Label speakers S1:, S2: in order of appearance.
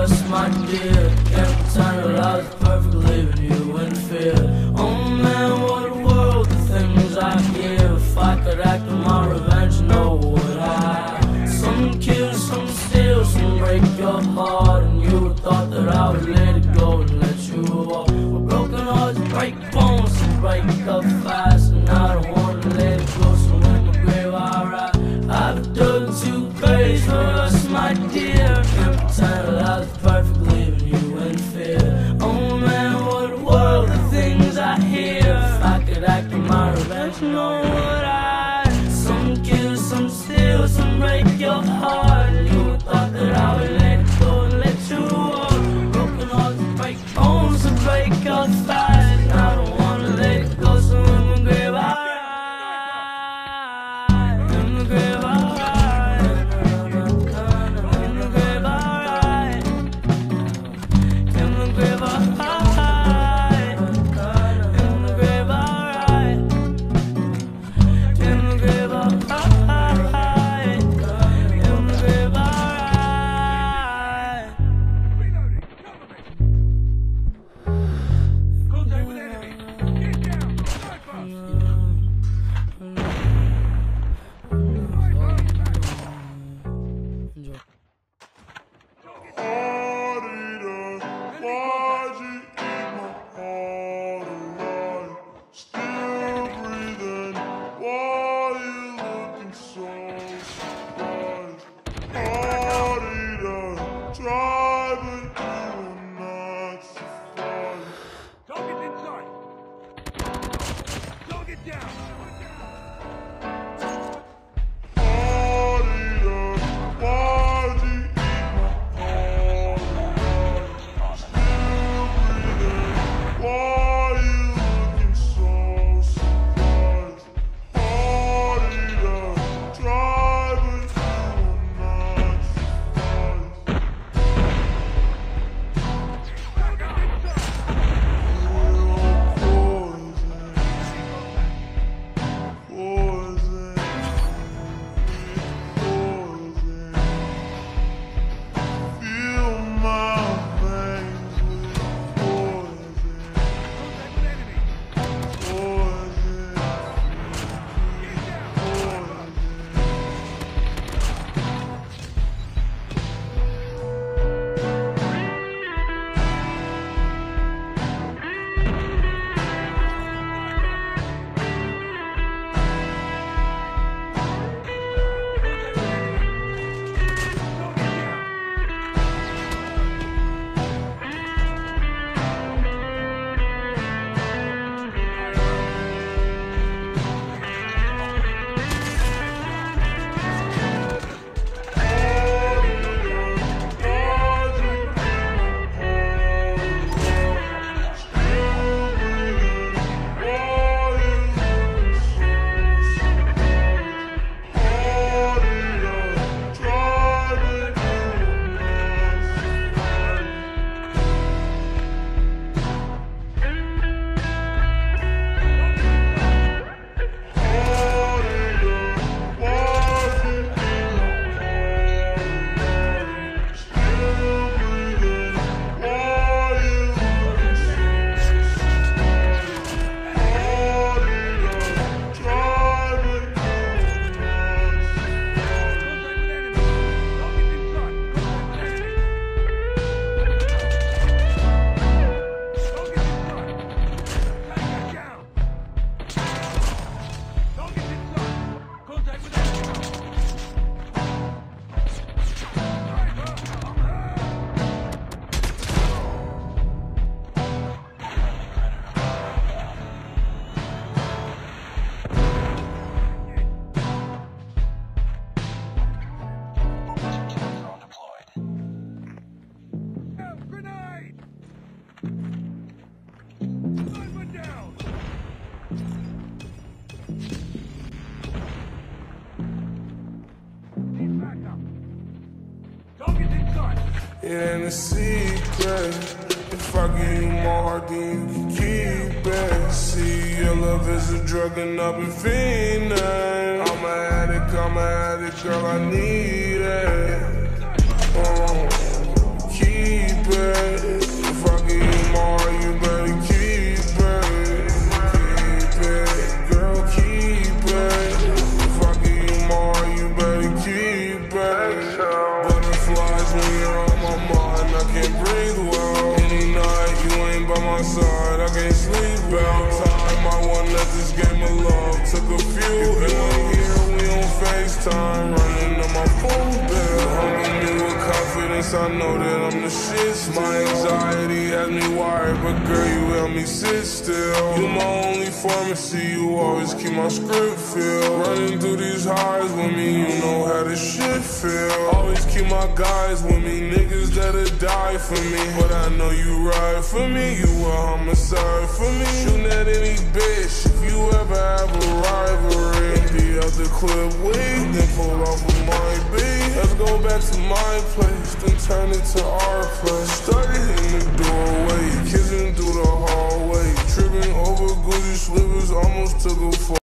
S1: us, my dear. Can't pretend that I was perfect, leaving you in fear. Oh man, what a world, the things I hear. If I could act on my revenge, no would I? Some kill, some steal, some break your heart, and you thought that I would let it go and let you walk. Well, broken hearts break bones and break up fast, and I don't wanna let it go, so in my grave I ride. I've dug 2 graves for us, my dear. Can't pretend that I was perfect, leaving you in fear. Oh man, what a world, the things I hear. If I could act on my revenge, no would I? Some kill, some steal, some break your heart, and you thought that I would let it go and let you walk. Broken hearts break bones and break up fast, and I don't wanna let it go, so in my grave I ride. In the grave I ride. In the grave I ride. In the grave I ride. In the grave I ride. In the grave I ride. In the grave I ride.
S2: Contact with enemy. Get down. Sniper. Target inside. Target down.
S3: It ain't a secret. If I give you my heart, then you can keep it. See, your love is a drug and I've been fiending. I'm an addict, girl, I need it. Keep my side, I can't sleep. About time, I won at this game of love. Took a few, and one here, we on FaceTime. Running on my phone bill. Hugging me with confidence, I know that I'm the shit still. My anxiety has me wired, but girl, you help me sit still. You my only pharmacy, you always keep my script filled. Running through these highs with me, you know how this shit feel. Always keep my guys with me, niggas that'll die for me. But I know you ride for me, you a homicide for me. Shooting at any bitch, if you ever have a rivalry. Empty out the clip, wait, then pull off with my beat. Let's go back to my place, then turn it to our place. Started in the doorway, kissing through the hallway. Tripping over Gucci slivers, almost took a fall.